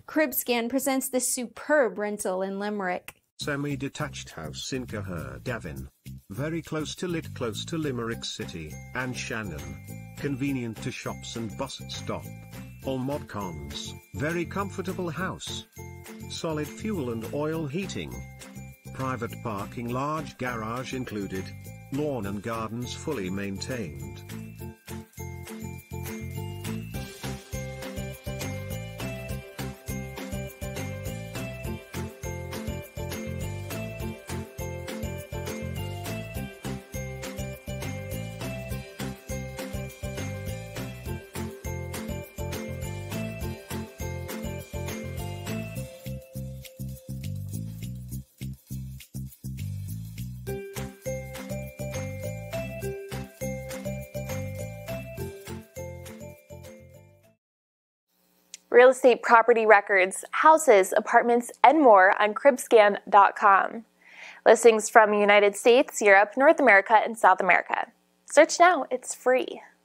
CribScan presents this superb rental in Limerick. Semi-detached house in Caherdavin. Very close to Limerick City and Shannon. Convenient to shops and bus stop. All mod cons. Very comfortable house. Solid fuel and oil heating. Private parking, large garage included. Lawn and gardens fully maintained. Real estate property records, houses, apartments, and more on CribScan.com. Listings from the United States, Europe, North America, and South America. Search now, it's free.